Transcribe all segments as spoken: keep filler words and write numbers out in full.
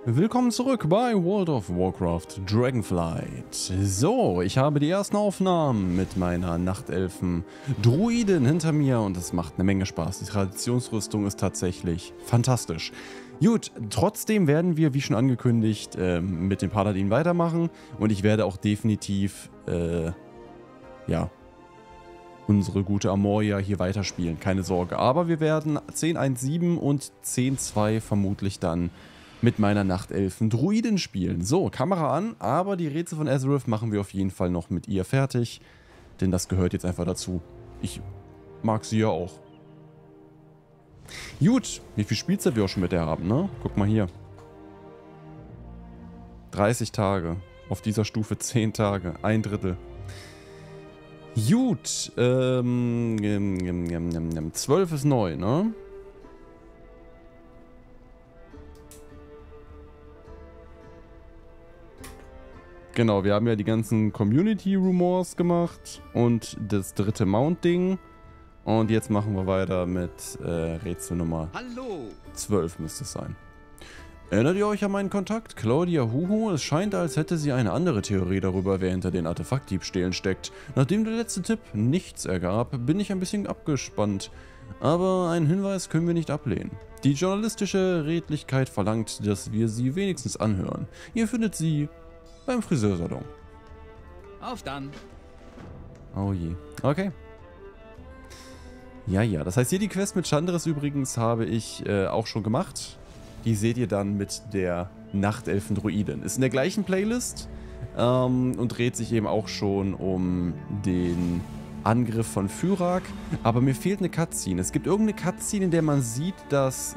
Willkommen zurück bei World of Warcraft Dragonflight. So, ich habe die ersten Aufnahmen mit meiner Nachtelfen-Druidin hinter mir und es macht eine Menge Spaß. Die Traditionsrüstung ist tatsächlich fantastisch. Gut, trotzdem werden wir, wie schon angekündigt, äh, mit dem Paladin weitermachen und ich werde auch definitiv, äh, ja, unsere gute Amoria hier weiterspielen, keine Sorge. Aber wir werden zehn Punkt eins Punkt sieben und zehn Punkt zwei vermutlich dann mit meiner Nachtelfen-Druidin spielen. So, Kamera an, aber die Rätsel von Azeroth machen wir auf jeden Fall noch mit ihr fertig, denn das gehört jetzt einfach dazu. Ich mag sie ja auch. Gut, wie viel Spielzeit wir auch schon mit der haben, ne? Guck mal hier. dreißig Tage. Auf dieser Stufe zehn Tage. Ein Drittel. Gut, ähm, ähm, zwölf ist neu, ne? Genau, wir haben ja die ganzen Community-Rumors gemacht und das dritte Mount-Ding. Und jetzt machen wir weiter mit äh, Rätsel Nummer Hallo. zwölf müsste es sein. Erinnert ihr euch an meinen Kontakt? Claudia Huhu? Es scheint, als hätte sie eine andere Theorie darüber, wer hinter den Artefaktdiebstählen steckt. Nachdem der letzte Tipp nichts ergab, bin ich ein bisschen abgespannt. Aber einen Hinweis können wir nicht ablehnen. Die journalistische Redlichkeit verlangt, dass wir sie wenigstens anhören. Ihr findet sie beim Friseursalon. Auf dann. Oh je. Okay. Ja, ja. Das heißt, hier die Quest mit Chandris übrigens habe ich äh, auch schon gemacht. Die seht ihr dann mit der Nachtelfen-Druidin. Ist in der gleichen Playlist ähm, und dreht sich eben auch schon um den Angriff von Fyrak. Aber mir fehlt eine Cutscene. Es gibt irgendeine Cutscene, in der man sieht, dass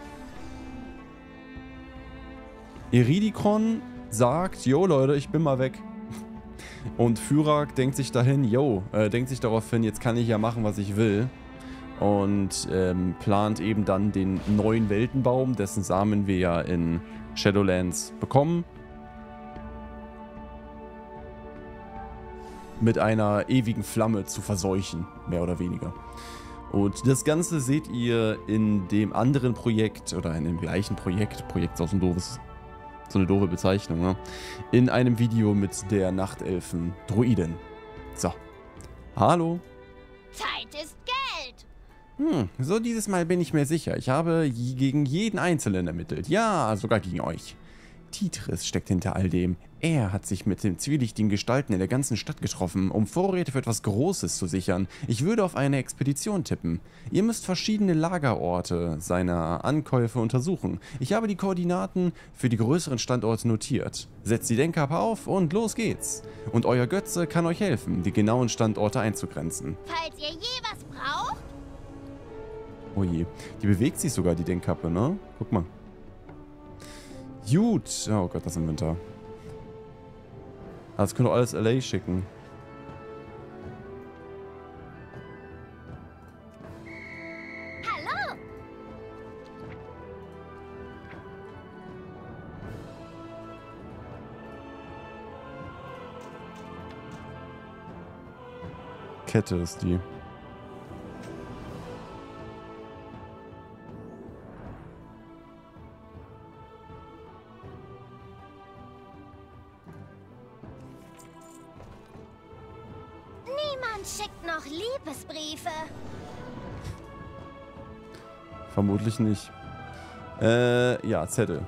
Iridikon sagt, yo Leute, ich bin mal weg. Und Fyrak denkt sich dahin, yo, äh, denkt sich darauf hin, jetzt kann ich ja machen, was ich will. Und ähm, plant eben dann den neuen Weltenbaum, dessen Samen wir ja in Shadowlands bekommen. Mit einer ewigen Flamme zu verseuchen, mehr oder weniger. Und das Ganze seht ihr in dem anderen Projekt, oder in dem gleichen Projekt, Projekt ist auch so ein doofes, so eine doofe Bezeichnung, ne? In einem Video mit der Nachtelfen-Druidin. So. Hallo. Zeit ist Geld. Hm, so dieses Mal bin ich mir sicher. Ich habe gegen jeden Einzelnen ermittelt. Ja, sogar gegen euch. Titris steckt hinter all dem. Er hat sich mit den zwielichtigen Gestalten in der ganzen Stadt getroffen, um Vorräte für etwas Großes zu sichern. Ich würde auf eine Expedition tippen. Ihr müsst verschiedene Lagerorte seiner Ankäufe untersuchen. Ich habe die Koordinaten für die größeren Standorte notiert. Setzt die Denkkappe auf und los geht's. Und euer Götze kann euch helfen, die genauen Standorte einzugrenzen. Falls ihr je was braucht. Oh je. Die bewegt sich sogar, die Denkkappe, ne? Guck mal. Gut. Oh Gott, das Inventar. Das können doch alles L A schicken. Hallo. Kette ist die. Niemand schickt noch Liebesbriefe. Vermutlich nicht. Äh, ja, Zettel.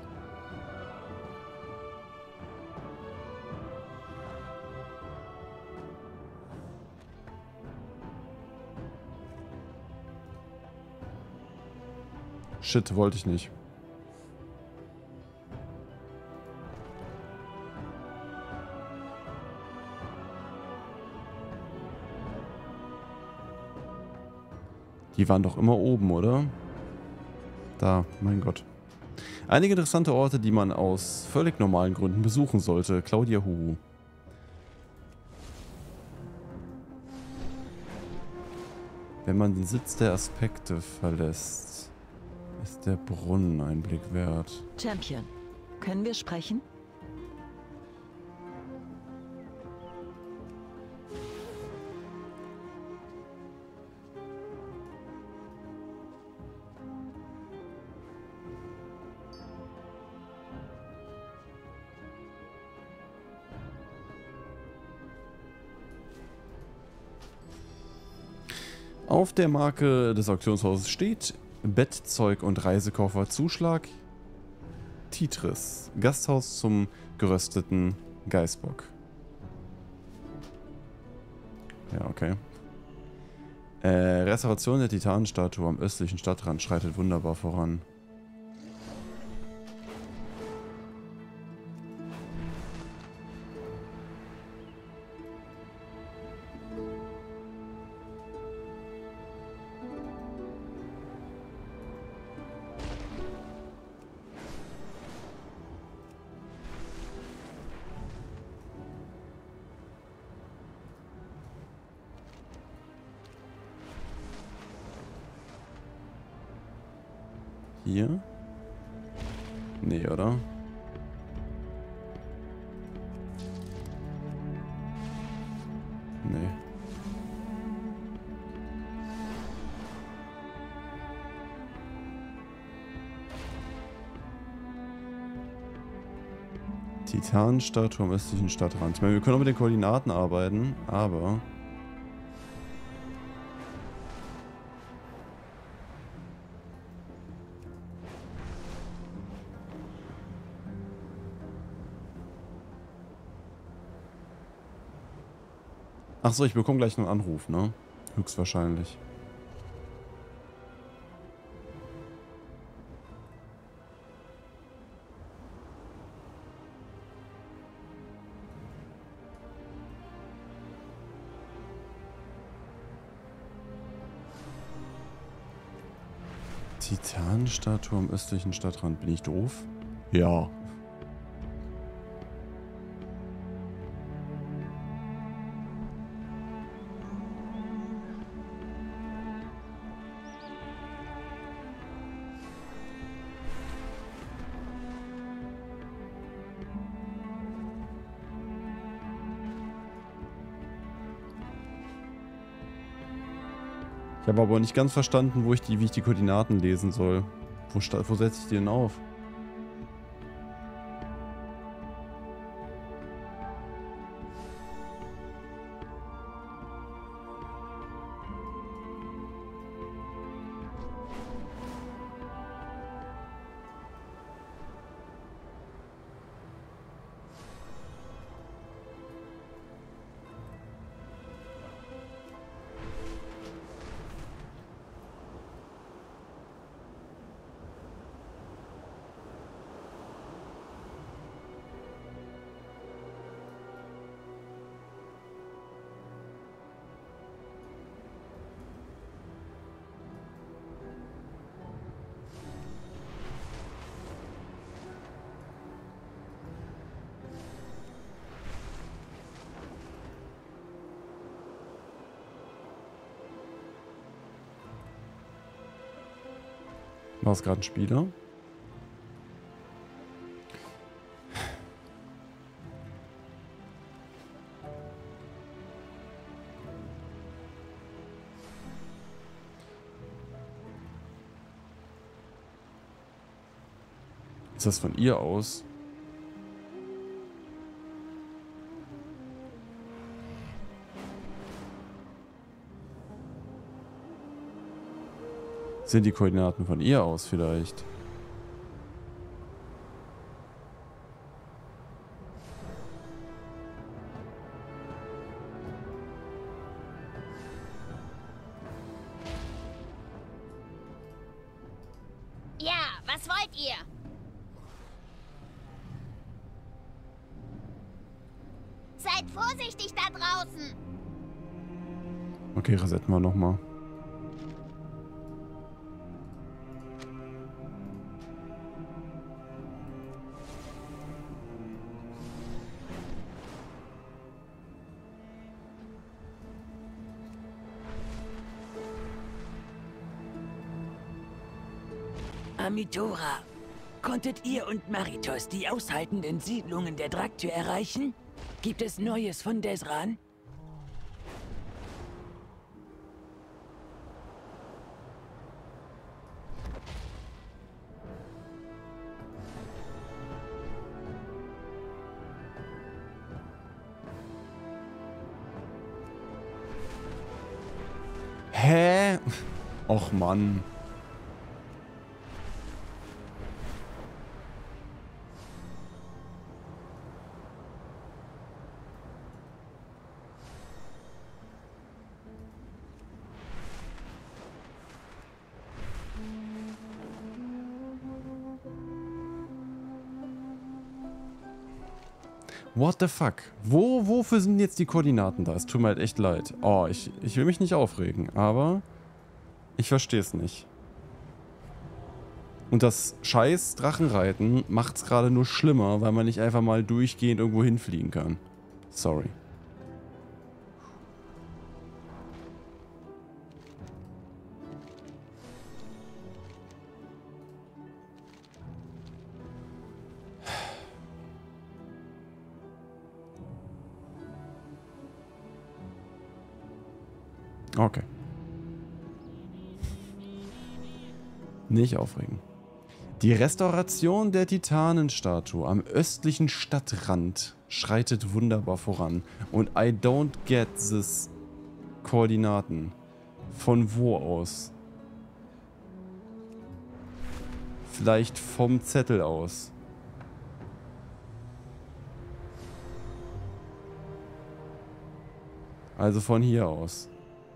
Shit, wollte ich nicht. Die waren doch immer oben, oder? Da, mein Gott. Einige interessante Orte, die man aus völlig normalen Gründen besuchen sollte. Claudia Huhu. Wenn man den Sitz der Aspekte verlässt, ist der Brunnen ein Blick wert. Champion, können wir sprechen? Auf der Marke des Auktionshauses steht Bettzeug und Reisekoffer Zuschlag Titris. Gasthaus zum gerösteten Geißbock. Ja, okay. Äh, Restauration der Titanenstatue am östlichen Stadtrand schreitet wunderbar voran. Hier? Nee, oder? Nee. Titanenstatue am östlichen Stadtrand. Ich meine, wir können auch mit den Koordinaten arbeiten, aber... Achso, ich bekomme gleich einen Anruf, ne? Höchstwahrscheinlich. Titanenstatue am östlichen Stadtrand. Bin ich doof? Ja. Ich habe aber nicht ganz verstanden, wo ich die, wie ich die Koordinaten lesen soll. Wo, wo setze ich die denn auf? War es gerade ein Spieler? Ist das von ihr aus? Sind die Koordinaten von ihr aus vielleicht? Ja, was wollt ihr? Seid vorsichtig da draußen. Okay, resetten wir nochmal. Amitora, konntet ihr und Maritos die aushaltenden Siedlungen der Draktür erreichen? Gibt es Neues von Desran? Hä? Och Mann. What the fuck? Wo, wofür sind jetzt die Koordinaten da? Es tut mir halt echt leid. Oh, ich, ich will mich nicht aufregen, aber ich verstehe es nicht. Und das scheiß Drachenreiten macht es gerade nur schlimmer, weil man nicht einfach mal durchgehend irgendwo hinfliegen kann. Sorry. Okay. Nicht aufregen. Die Restauration der Titanenstatue am östlichen Stadtrand schreitet wunderbar voran. Und I don't get this Koordinaten. Von wo aus? Vielleicht vom Zettel aus. Also von hier aus.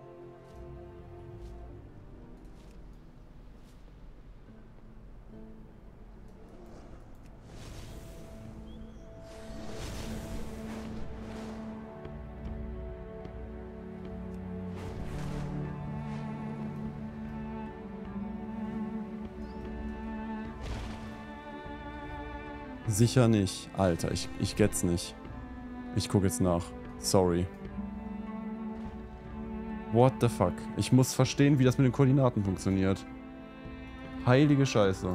Sicher nicht. Alter, ich, ich get's nicht. Ich guck jetzt nach. Sorry. What the fuck? Ich muss verstehen, wie das mit den Koordinaten funktioniert. Heilige Scheiße.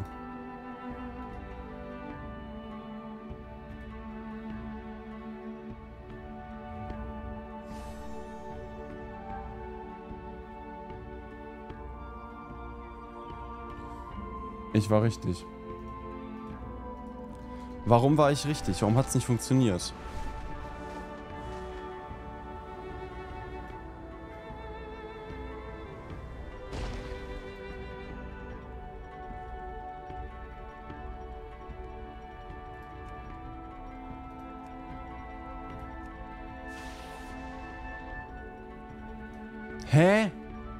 Ich war richtig. Warum war ich richtig? Warum hat es nicht funktioniert? Hä?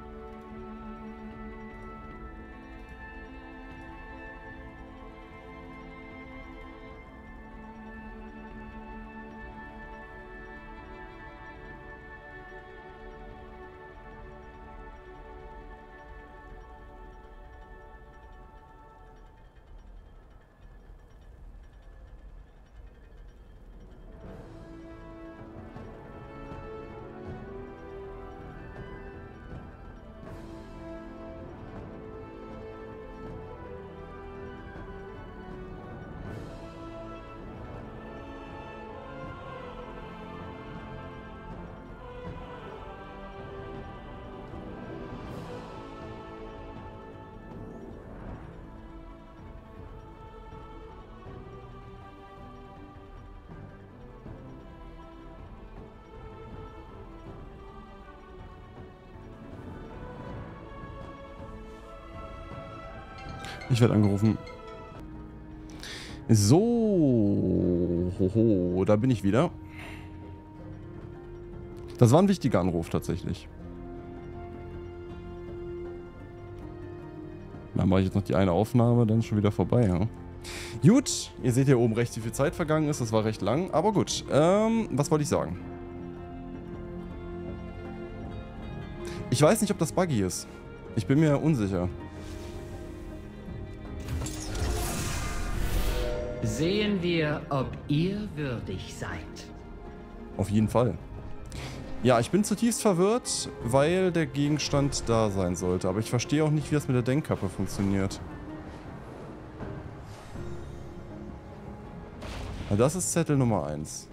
Ich werde angerufen. So, hoho, da bin ich wieder. Das war ein wichtiger Anruf tatsächlich. Dann mache ich jetzt noch die eine Aufnahme, dann ist schon wieder vorbei. Ja? Gut, ihr seht hier oben rechts, wie viel Zeit vergangen ist. Das war recht lang, aber gut. Ähm, was wollte ich sagen? Ich weiß nicht, ob das buggy ist. Ich bin mir unsicher. Sehen wir, ob ihr würdig seid. Auf jeden Fall. Ja, ich bin zutiefst verwirrt, weil der Gegenstand da sein sollte. Aber ich verstehe auch nicht, wie das mit der Denkkappe funktioniert. Na, das ist Zettel Nummer eins.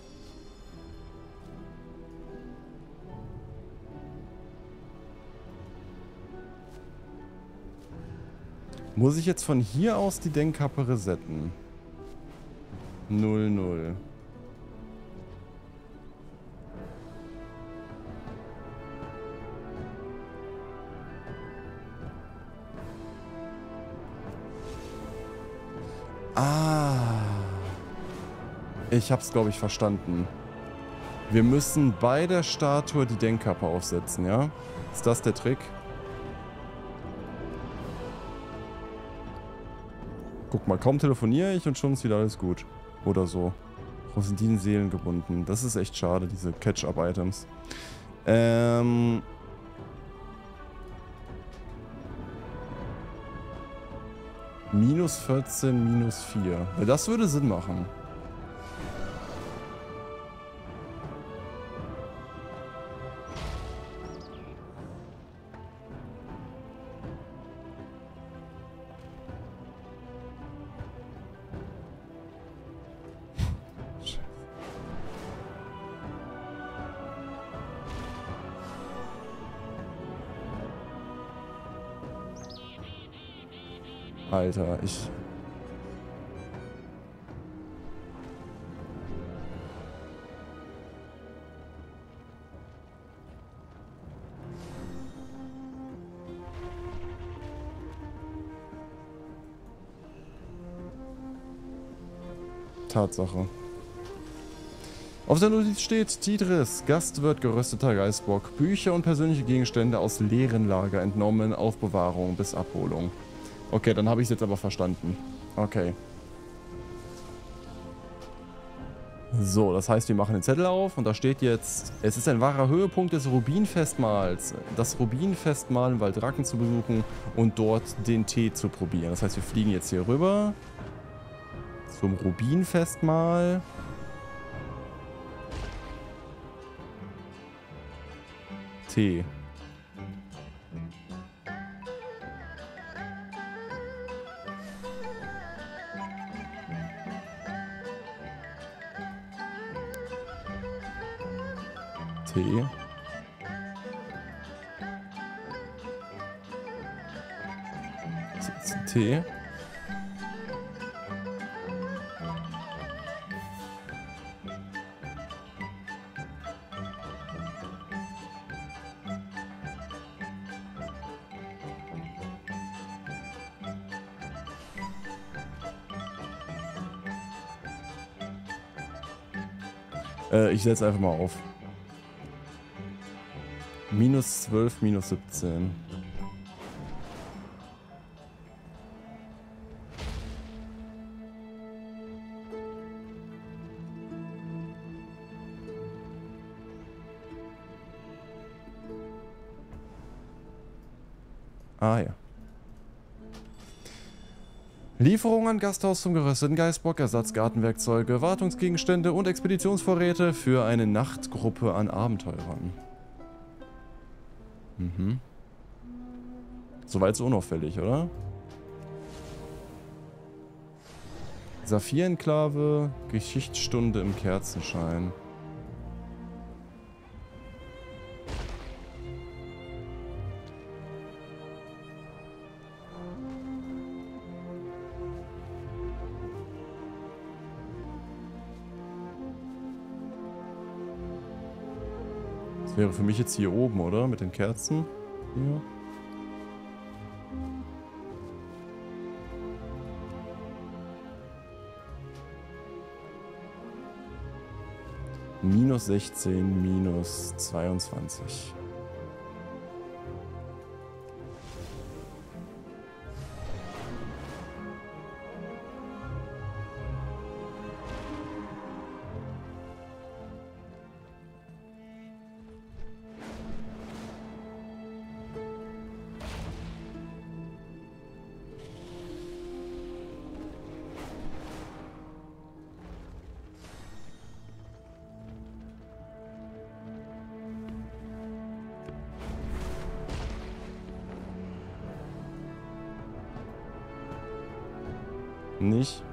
Muss ich jetzt von hier aus die Denkkappe resetten? null null. Ah. Ich hab's, glaube ich, verstanden. Wir müssen bei der Statue die Denkkappe aufsetzen, ja? Ist das der Trick? Guck mal, kaum telefoniere ich und schon ist wieder alles gut. Oder so. Warum sind die Seelen gebunden? Das ist echt schade, diese Catch-up-Items. Ähm... Minus vierzehn, minus vier. Das würde Sinn machen. Alter, ich... Tatsache. Auf der Notiz steht Tidris, Gastwirt gerösteter Geißbock, Bücher und persönliche Gegenstände aus leeren Lager entnommen, Aufbewahrung bis Abholung. Okay, dann habe ich es jetzt aber verstanden. Okay. So, das heißt, wir machen den Zettel auf und da steht jetzt, es ist ein wahrer Höhepunkt des Rubinfestmahls, das Rubinfestmahl im Wald Racken zu besuchen und dort den Tee zu probieren. Das heißt, wir fliegen jetzt hier rüber zum Rubinfestmahl. Tee. Tee. Tee. Äh, ich setze einfach mal auf. Minus zwölf, minus siebzehn. Ah ja. Lieferung an Gasthaus zum gerösteten Geißbock, Ersatzgartenwerkzeuge, Wartungsgegenstände und Expeditionsvorräte für eine Nachtgruppe an Abenteurern. Mhm. Soweit so unauffällig, oder? Saphir-Enklave, Geschichtsstunde im Kerzenschein. Das wäre für mich jetzt hier oben, oder? Mit den Kerzen. Hier. Minus sechzehn, minus zweiundzwanzig. Nicht.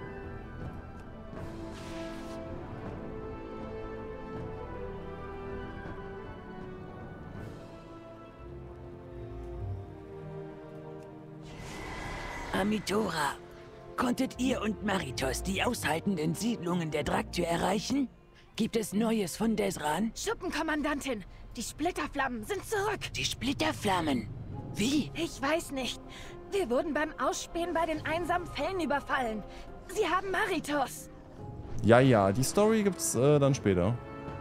Amitora, konntet ihr und Maritos die aushaltenden Siedlungen der Draktür erreichen? Gibt es Neues von Desran? Schuppenkommandantin, die Splitterflammen sind zurück. Die Splitterflammen? Wie? Ich weiß nicht. Wir wurden beim Ausspähen bei den einsamen Fällen überfallen. Sie haben Maritos. Ja, ja, die Story gibt's äh, dann später.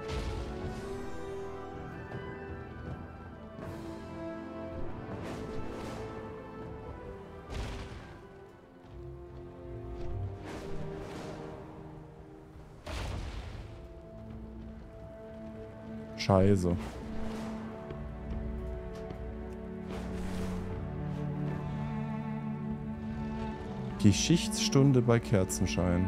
Scheiße. Geschichtsstunde bei Kerzenschein.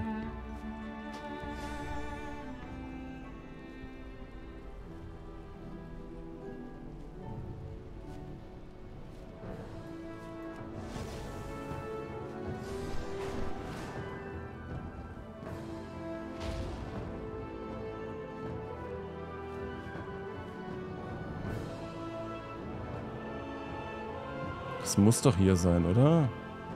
Das muss doch hier sein, oder?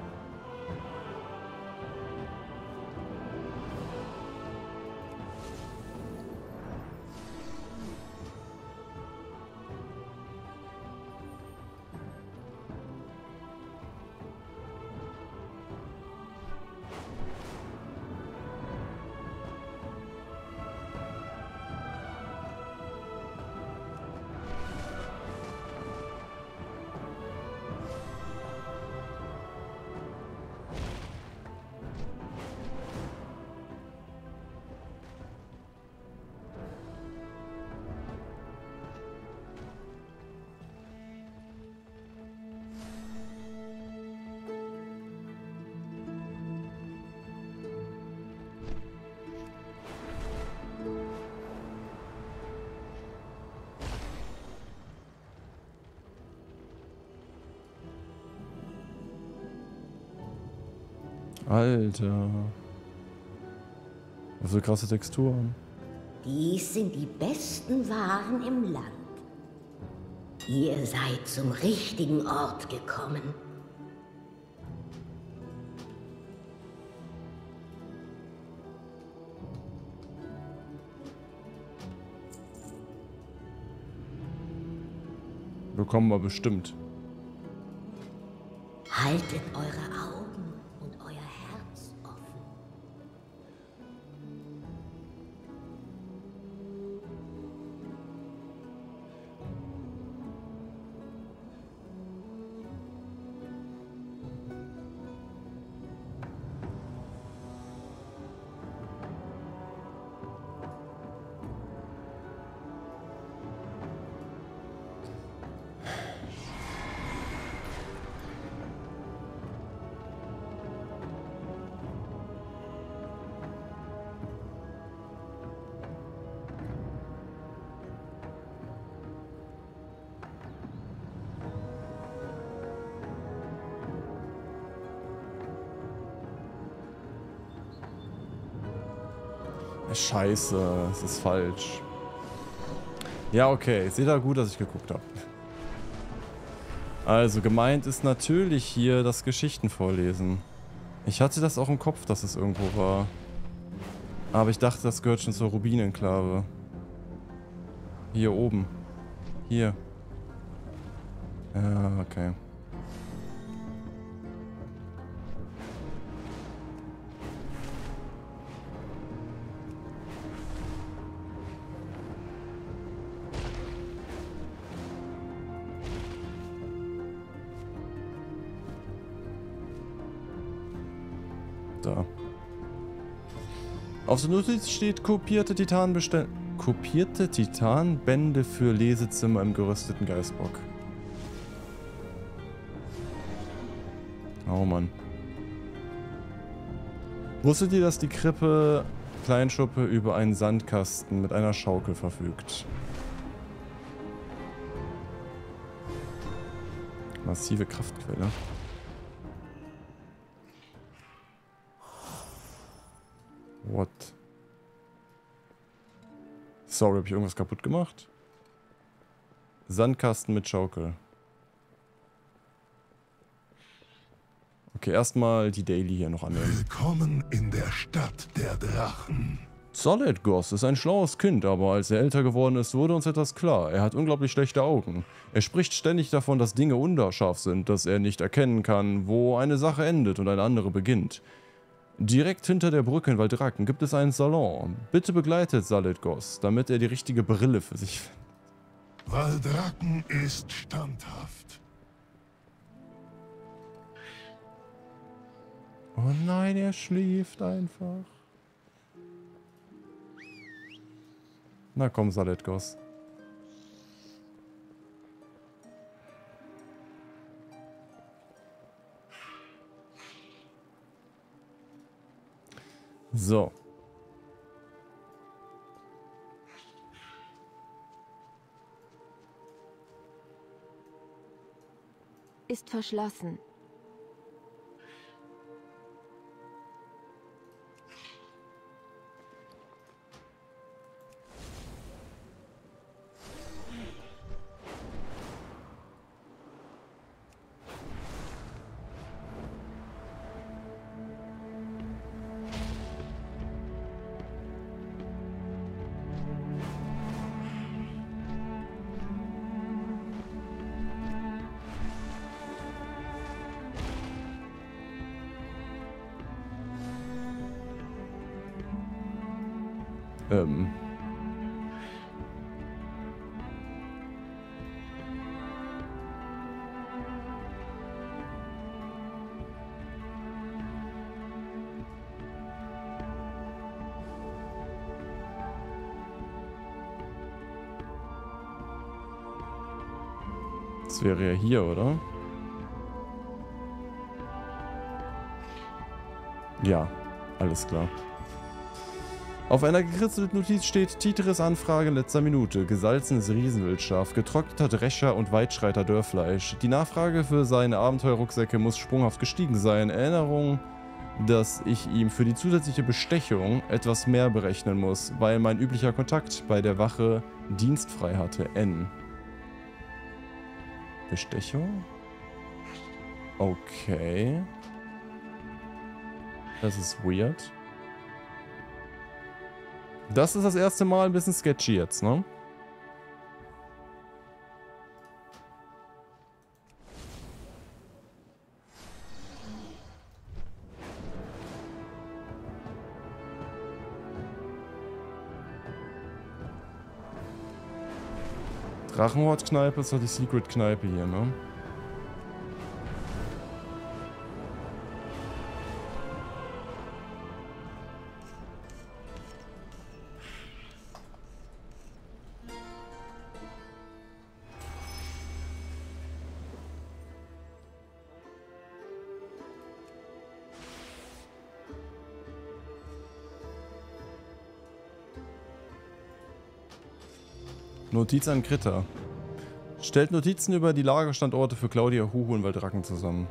Alter. Was für krasse Texturen. Dies sind die besten Waren im Land. Ihr seid zum richtigen Ort gekommen. Bekommen wir bestimmt. Haltet eure Augen und euer Herz offen. Scheiße, es ist falsch. Ja, okay. Seht ihr gut, dass ich geguckt habe. Also, gemeint ist natürlich hier das Geschichten vorlesen. Ich hatte das auch im Kopf, dass es irgendwo war. Aber ich dachte, das gehört schon zur Rubinenklave. Hier oben. Hier. Ja, okay. Da. Auf der Notiz steht kopierte Titanbestände. Kopierte Titanbände für Lesezimmer im gerösteten Geißbock. Oh Mann. Wusstet ihr, dass die Krippe Kleinschuppe über einen Sandkasten mit einer Schaukel verfügt? Massive Kraftquelle. What? Sorry, habe ich irgendwas kaputt gemacht? Sandkasten mit Schaukel. Okay, erstmal die Daily hier noch annehmen. Willkommen in der Stadt der Drachen. Solid Goss ist ein schlaues Kind, aber als er älter geworden ist, wurde uns etwas klar. Er hat unglaublich schlechte Augen. Er spricht ständig davon, dass Dinge unscharf sind, dass er nicht erkennen kann, wo eine Sache endet und eine andere beginnt. Direkt hinter der Brücke in Waldracken gibt es einen Salon. Bitte begleitet Salidgos, damit er die richtige Brille für sich findet. Waldracken ist standhaft. Oh nein, er schläft einfach. Na komm, Salidgos. So. Ist verschlossen. Ähm. Das wäre ja hier, oder? Ja, alles klar. Auf einer gekritzelten Notiz steht Titeres Anfrage in letzter Minute. Gesalzenes Riesenwildschaf, getrockneter Drescher und Weitschreiter Dörrfleisch. Die Nachfrage für seine Abenteuerrucksäcke muss sprunghaft gestiegen sein. Erinnerung, dass ich ihm für die zusätzliche Bestechung etwas mehr berechnen muss, weil mein üblicher Kontakt bei der Wache dienstfrei hatte. N. Bestechung? Okay. Das ist weird. Das ist das erste Mal ein bisschen sketchy jetzt, ne? Drachenhort-Kneipe ist doch die Secret-Kneipe hier, ne? Notiz an Kritter. Stellt Notizen über die Lagerstandorte für Claudia, Huhu und Waldracken zusammen.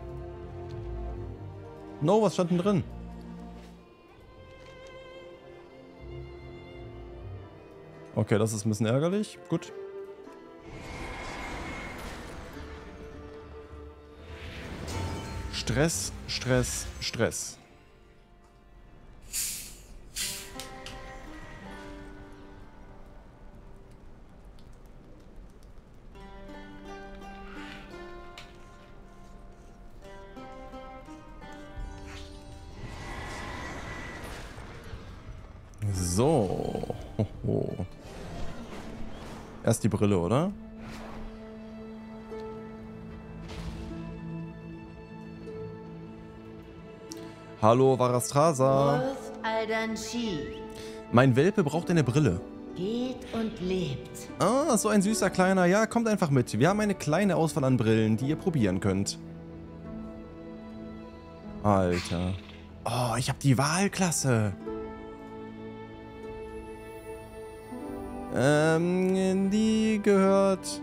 No, was stand denn drin? Okay, das ist ein bisschen ärgerlich. Gut. Stress, Stress, Stress. So. Hoho. Erst die Brille, oder? Hallo, Varastrasa. Mein Welpe braucht eine Brille. Geht und lebt. Ah, so ein süßer kleiner. Ja, kommt einfach mit. Wir haben eine kleine Auswahl an Brillen, die ihr probieren könnt. Alter. Oh, ich habe die Wahlklasse. Ähm, die gehört...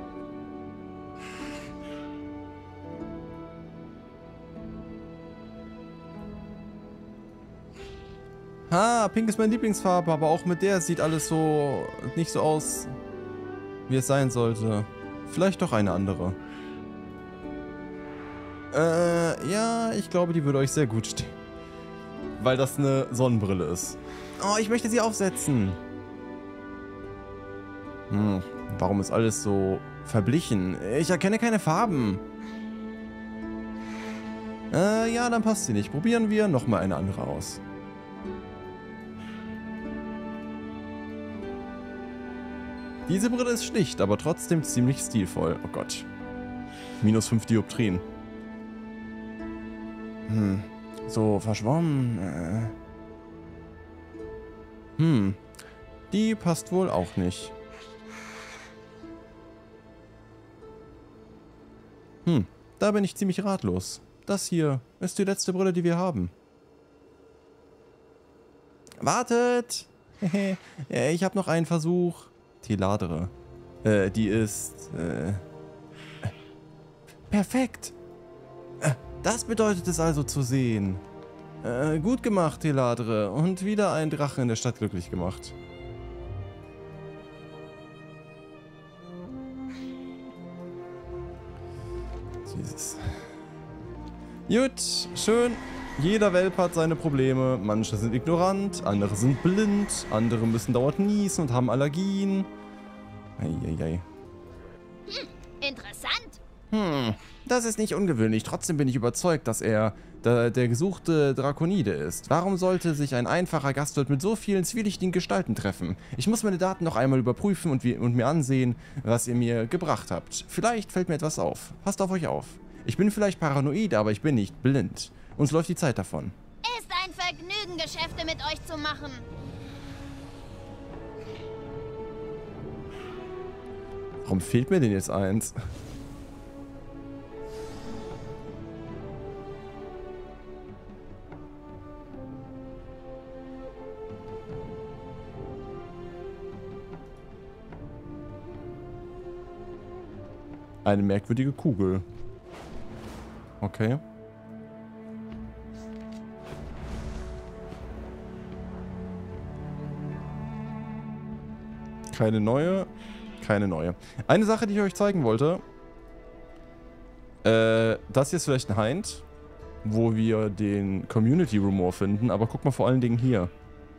Ha, pink ist meine Lieblingsfarbe, aber auch mit der sieht alles so nicht so aus, wie es sein sollte. Vielleicht doch eine andere. Äh, ja, ich glaube, die würde euch sehr gut stehen. Weil das eine Sonnenbrille ist. Oh, ich möchte sie aufsetzen. Hm, warum ist alles so verblichen? Ich erkenne keine Farben. Äh, ja, dann passt sie nicht. Probieren wir nochmal eine andere aus. Diese Brille ist schlicht, aber trotzdem ziemlich stilvoll. Oh Gott. Minus fünf Dioptrien. Hm. So, verschwommen. Äh. Hm. Die passt wohl auch nicht. Hm. Da bin ich ziemlich ratlos. Das hier ist die letzte Brille, die wir haben. Wartet! Ich habe noch einen Versuch. Teladere. Äh, die ist... Äh, perfekt! Das bedeutet es also zu sehen. Äh, gut gemacht, Teladere. Und wieder ein Drache in der Stadt glücklich gemacht. Jesus. Gut, schön. Jeder Welp hat seine Probleme. Manche sind ignorant, andere sind blind, andere müssen dauernd niesen und haben Allergien. Eieiei. Hm, interessant. Hm, das ist nicht ungewöhnlich. Trotzdem bin ich überzeugt, dass er der, der gesuchte Drakonide ist. Warum sollte sich ein einfacher Gastwirt mit so vielen zwielichtigen Gestalten treffen? Ich muss meine Daten noch einmal überprüfen und, und mir ansehen, was ihr mir gebracht habt. Vielleicht fällt mir etwas auf. Passt auf euch auf. Ich bin vielleicht paranoid, aber ich bin nicht blind. Uns läuft die Zeit davon. Ist ein Vergnügen, Geschäfte mit euch zu machen. Warum fehlt mir denn jetzt eins? Eine merkwürdige Kugel. Okay. Keine neue. Keine neue. Eine Sache, die ich euch zeigen wollte. Äh, das hier ist vielleicht ein Hind, wo wir den Community Rumor finden, aber guck mal vor allen Dingen hier.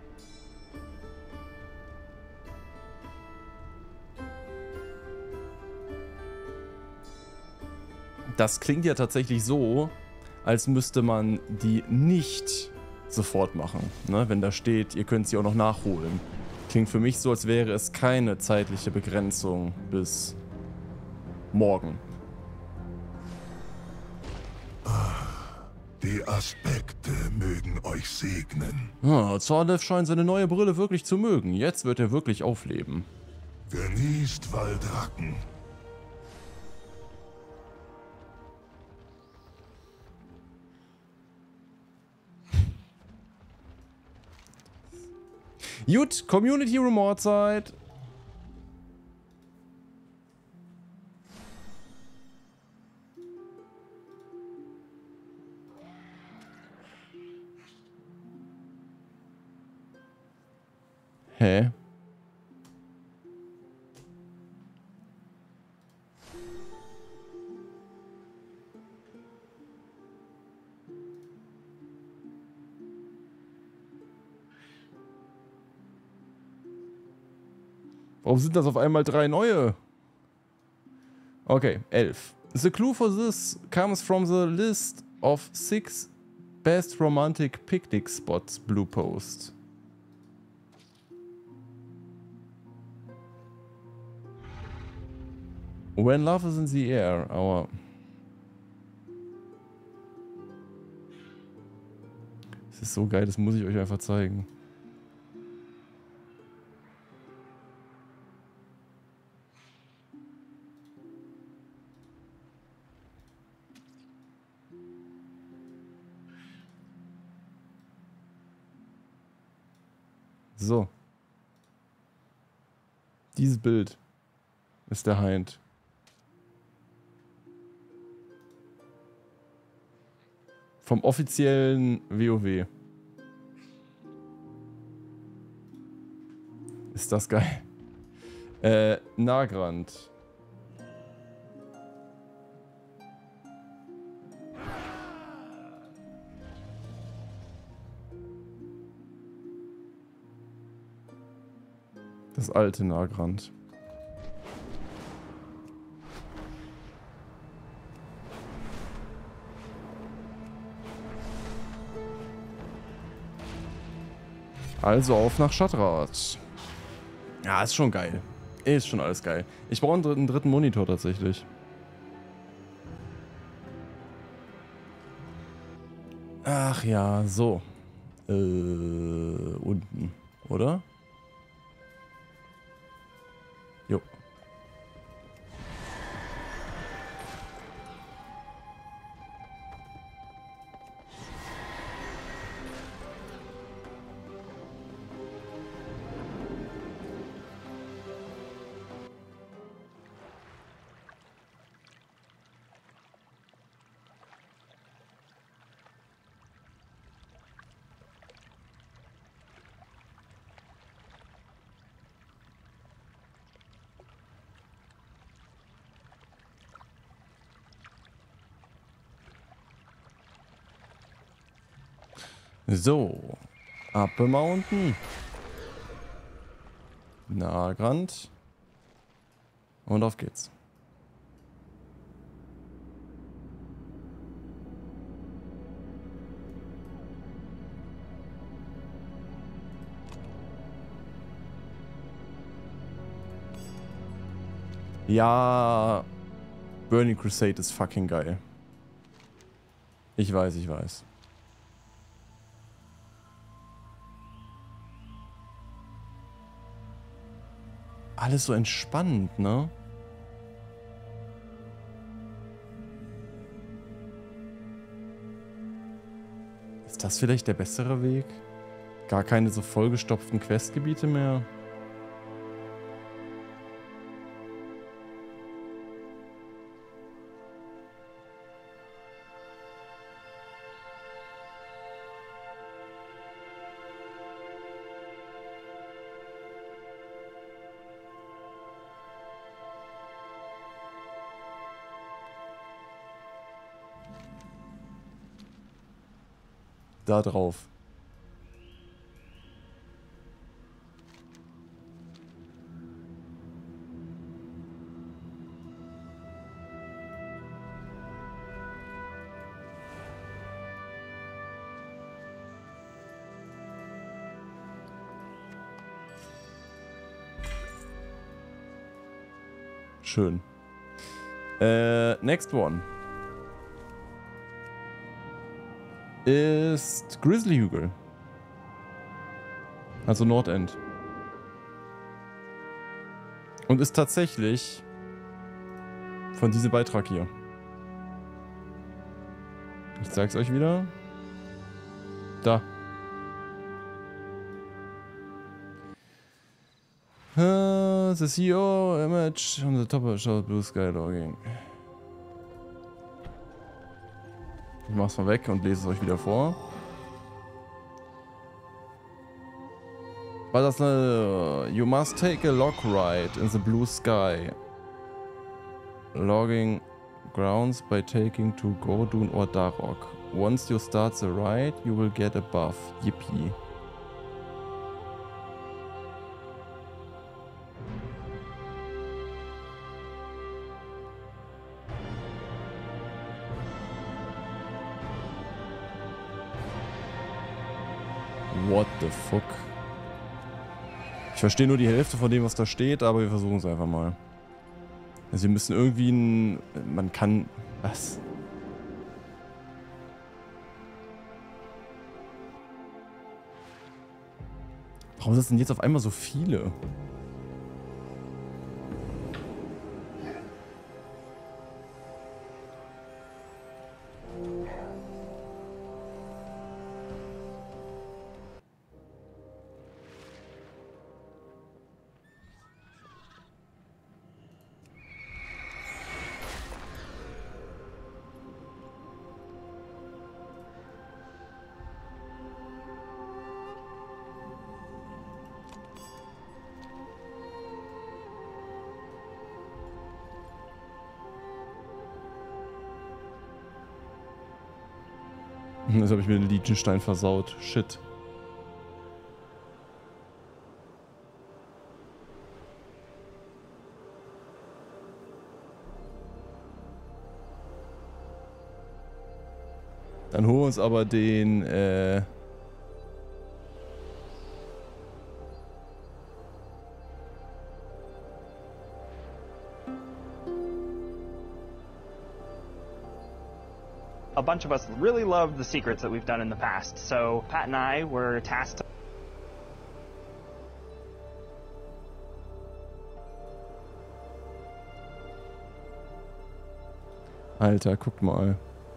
Das klingt ja tatsächlich so, als müsste man die nicht sofort machen. Ne? Wenn da steht, ihr könnt sie auch noch nachholen. Klingt für mich so, als wäre es keine zeitliche Begrenzung bis morgen. Die Aspekte mögen euch segnen. Ah, Zorlev scheint seine neue Brille wirklich zu mögen. Jetzt wird er wirklich aufleben. Genießt Waldracken. Gut, Community Rumor Zeit. Hä? Warum sind das auf einmal drei neue? Okay, elf. The clue for this comes from the list of six best romantic picnic spots Blue Post. When love is in the air, our... Das ist so geil, das muss ich euch einfach zeigen. So. Dieses Bild ist der Hind. Vom offiziellen WoW. Ist das geil. Äh, Nagrand. Das alte Nagrand. Also auf nach Schattrat. Ja, ist schon geil. Ist schon alles geil. Ich brauche einen dritten, dritten Monitor tatsächlich. Ach ja, so. Äh, unten, oder? Jo. So, ab im Mountain. Nagrand. Und auf geht's. Ja, Burning Crusade ist fucking geil. Ich weiß, ich weiß. Alles so entspannt, ne? Ist das vielleicht der bessere Weg? Gar keine so vollgestopften Questgebiete mehr? Da drauf. Schön. Äh, next one. Ist Grizzly-Hügel. Also Nordend. Und ist tatsächlich von diesem Beitrag hier. Ich zeig's euch wieder. Da. Uh, the C E O image on the top of the blue sky logging. Ich mach's mal weg und lese es euch wieder vor. But that's not, you must take a log ride in the blue sky. Logging grounds by taking to Gordun or Darok. Once you start the ride, you will get a buff. Yippee. What the fuck? Ich verstehe nur die Hälfte von dem, was da steht, aber wir versuchen es einfach mal. Also wir müssen irgendwie ein... Man kann... Was? Warum sind denn jetzt auf einmal so viele? Jetzt habe ich mir den Liechtenstein versaut. Shit. Dann holen wir uns aber den, äh... A bunch of us really love the secrets that we've done in the past, so Pat and I were tasked. Alter, guckt mal.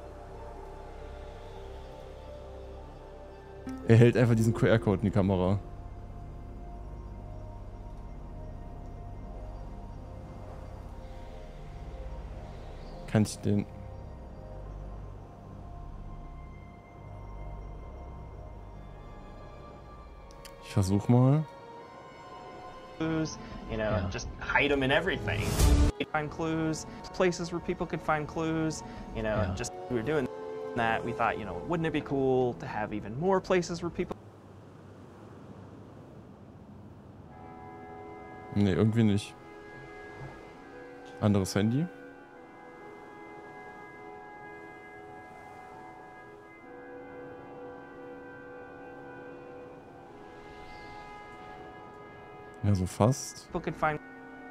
Er hält einfach diesen Q R-Code in die Kamera. Kann ich den... Ich versuch mal. Clues, you know, Yeah. just hide them in everything. Find clues, places where people could find clues, you know, Yeah. just we were doing that. We thought, you know, wouldn't it be cool to have even more places where people. Nee, irgendwie nicht. Anderes Handy. Ja, so fast. People could find.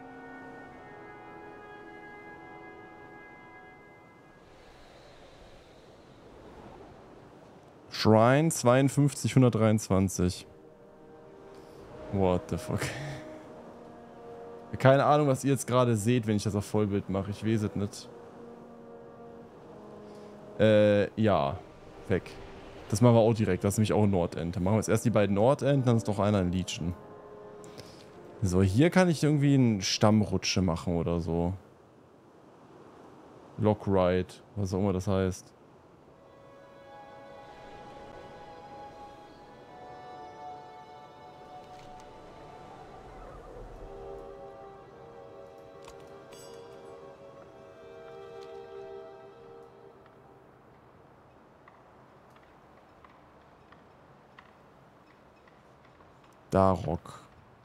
Shrine zweiundfünfzig hundertdreiundzwanzig. What the fuck? Keine Ahnung, was ihr jetzt gerade seht, wenn ich das auf Vollbild mache. Ich weiß es nicht. Äh, ja. Weg. Das machen wir auch direkt. Das ist nämlich auch ein Nordend. Dann machen wir jetzt erst die beiden Nordend, dann ist doch einer in Legion. So, hier kann ich irgendwie einen Stammrutsche machen oder so. Lockride, was auch immer das heißt. Darok.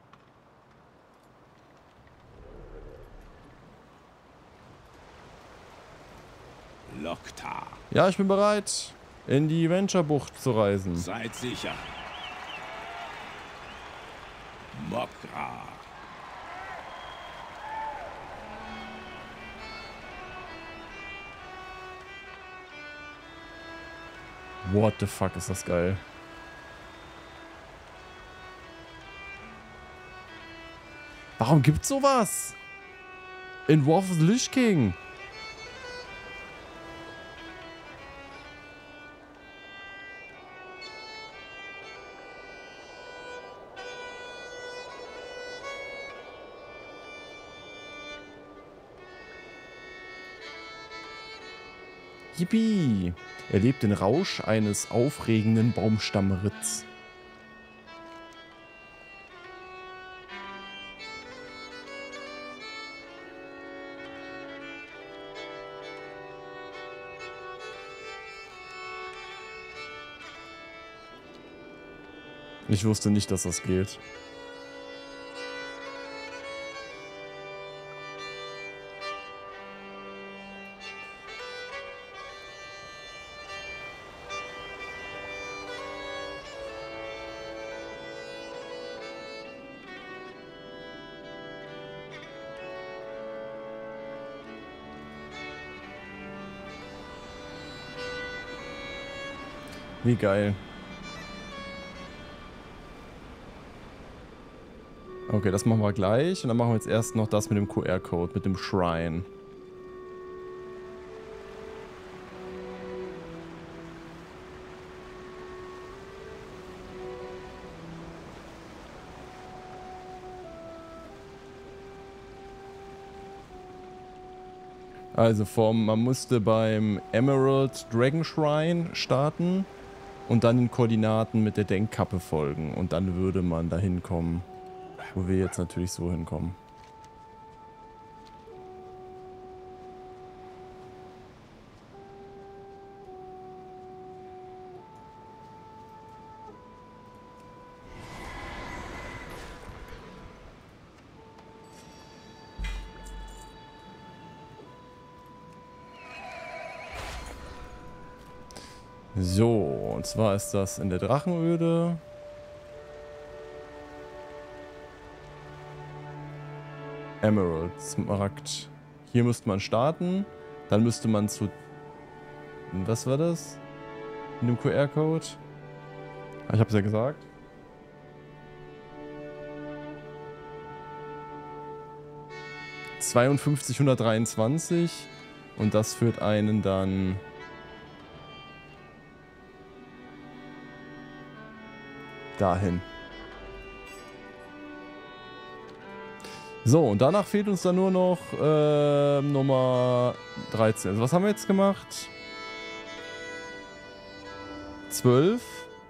Loktar. Ja, ich bin bereit, in die Venture-Bucht zu reisen. Seid sicher. Mokra. What the fuck, ist das geil. Warum gibt's sowas? In War of the Lich King. Yippie! Erlebt den Rausch eines aufregenden Baumstammritts. Ich wusste nicht, dass das geht. Wie geil. Okay, das machen wir gleich. Und dann machen wir jetzt erst noch das mit dem Q R-Code, mit dem Shrine. Also vom, man musste beim Emerald Dragon Shrine starten und dann den Koordinaten mit der Denkkappe folgen. Und dann würde man da hinkommen. Wo wir jetzt natürlich so hinkommen. So, und zwar ist das in der Drachenöde. Emerald, Smaragd. Hier müsste man starten. Dann müsste man zu Was war das? In dem Q R-Code? Ich hab's ja gesagt. zweiundfünfzig hundertdreiundzwanzig. Und das führt einen dann... dahin. So, und danach fehlt uns dann nur noch äh, Nummer dreizehn. Also was haben wir jetzt gemacht? zwölf.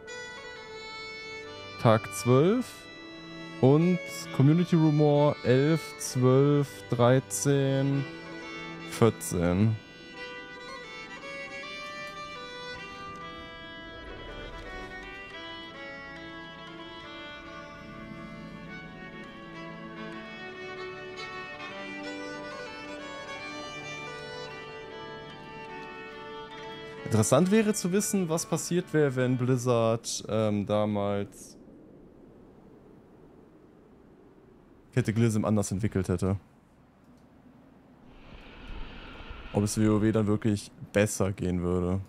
Tag zwölf. Und Community Rumor elf, zwölf, dreizehn, vierzehn. Interessant wäre zu wissen, was passiert wäre, wenn Blizzard ähm, damals Cataclysm anders entwickelt hätte. Ob es WoW dann wirklich besser gehen würde.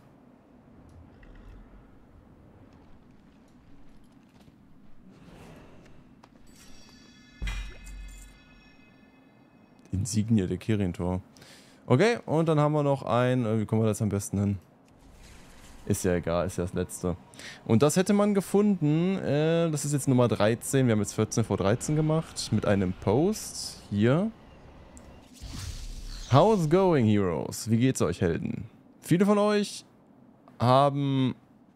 Die Insignie der Kirin-Tor. Okay, und dann haben wir noch ein... Wie kommen wir das am besten hin? Ist ja egal, ist ja das letzte. Und das hätte man gefunden, äh, das ist jetzt Nummer dreizehn, wir haben jetzt vierzehn vor dreizehn gemacht, mit einem Post, hier. How's going, Heroes? Wie geht's euch, Helden? Viele von euch haben...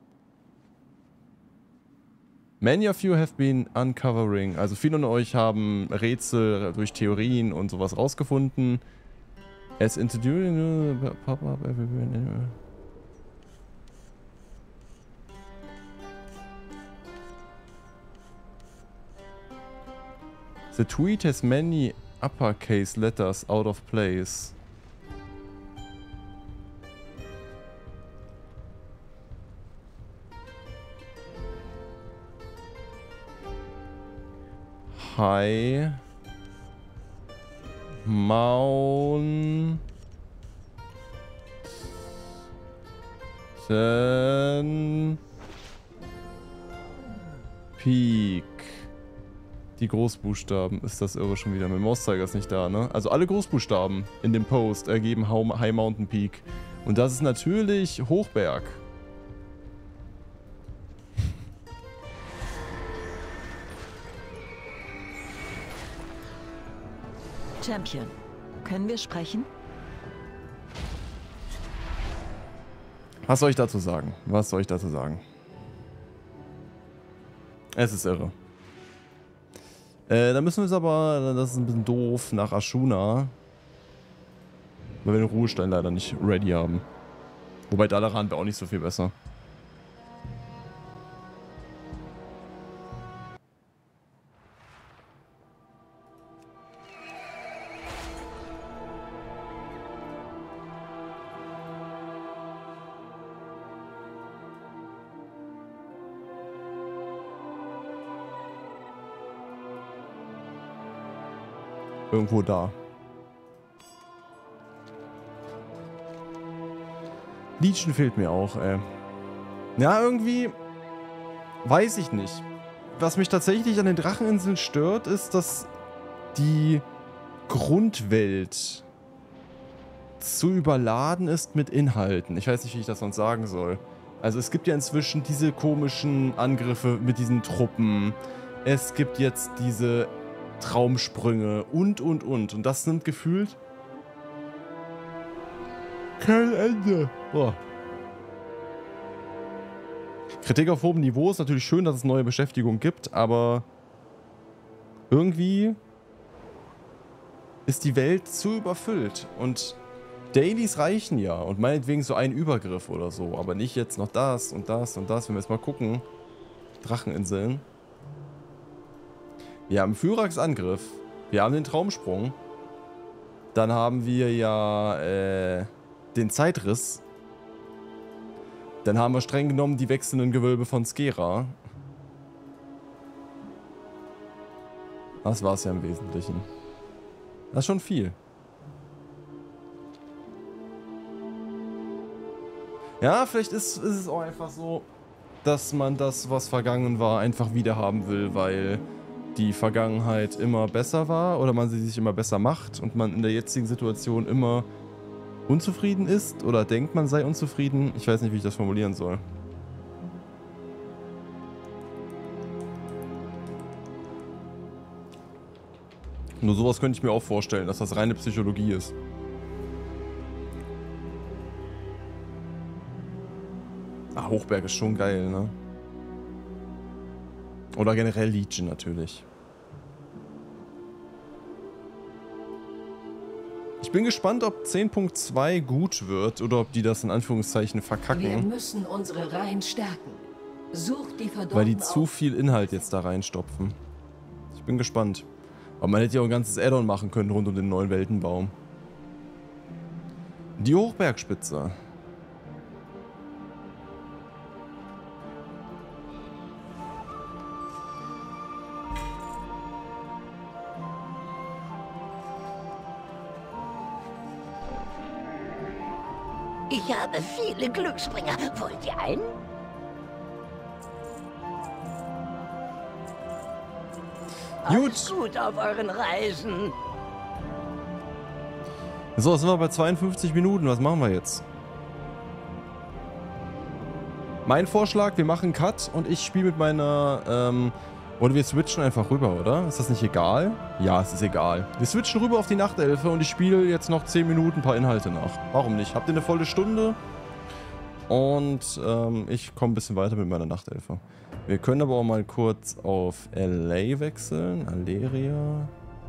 Many of you have been uncovering, also viele von euch haben Rätsel durch Theorien und sowas rausgefunden. As introducing... Pop-up everywhere... The tweet has many uppercase letters out of place. High Mountain Peak. Die Großbuchstaben, ist das irre schon wieder. Mein Mauszeiger ist nicht da, ne? Also alle Großbuchstaben in dem Post ergeben High Mountain Peak. Und das ist natürlich Hochberg. Champion, können wir sprechen? Was soll ich dazu sagen? Was soll ich dazu sagen? Es ist irre. Äh, da müssen wir es aber, das ist ein bisschen doof, nach Ashuna. Weil wir den Ruhestein leider nicht ready haben. Wobei Dalaran wäre auch nicht so viel besser. Irgendwo da. Legion fehlt mir auch, ey. Ja, irgendwie... Weiß ich nicht. Was mich tatsächlich an den Dracheninseln stört, ist, dass die Grundwelt zu überladen ist mit Inhalten. Ich weiß nicht, wie ich das sonst sagen soll. Also es gibt ja inzwischen diese komischen Angriffe mit diesen Truppen. Es gibt jetzt diese... Traumsprünge und, und, und. Und das nimmt gefühlt kein Ende. Oh. Kritik auf hohem Niveau ist natürlich schön, dass es neue Beschäftigung gibt, aber irgendwie ist die Welt zu überfüllt. Und Dailies reichen ja. Und meinetwegen so ein Übergriff oder so. Aber nicht jetzt noch das und das und das. Wenn wir jetzt mal gucken. Dracheninseln. Wir haben Fyrax Angriff, wir haben den Traumsprung, dann haben wir ja äh, den Zeitriss, dann haben wir streng genommen die wechselnden Gewölbe von Skera. Das war es ja im Wesentlichen. Das ist schon viel. Ja, vielleicht ist, ist es auch einfach so, dass man das, was vergangen war, einfach wieder haben will, weil die Vergangenheit immer besser war oder man sie sich immer besser macht und man in der jetzigen Situation immer unzufrieden ist oder denkt, man sei unzufrieden. Ich weiß nicht, wie ich das formulieren soll. Nur sowas könnte ich mir auch vorstellen, dass das reine Psychologie ist. Ah, Hochberg ist schon geil, ne? Oder generell Legion natürlich. Ich bin gespannt, ob zehn Punkt zwei gut wird oder ob die das in Anführungszeichen verkacken. Wir müssen unsere Reihen stärken. Sucht die Verdorbenen weil die zu auf. viel Inhalt jetzt da reinstopfen. Ich bin gespannt. Aber man hätte ja auch ein ganzes Add-on machen können rund um den neuen Weltenbaum. Die Hochbergspitze. Ich habe viele Glücksbringer. Wollt ihr einen? Alles gut auf euren Reisen. So, sind wir bei zweiundfünfzig Minuten. Was machen wir jetzt? Mein Vorschlag, wir machen einen Cut und ich spiele mit meiner... Ähm, oder wir switchen einfach rüber, oder? Ist das nicht egal? Ja, es ist egal. Wir switchen rüber auf die Nachtelfe und ich spiele jetzt noch zehn Minuten ein paar Inhalte nach. Warum nicht? Habt ihr eine volle Stunde? Und ähm, ich komme ein bisschen weiter mit meiner Nachtelfe. Wir können aber auch mal kurz auf L A wechseln. Aleria.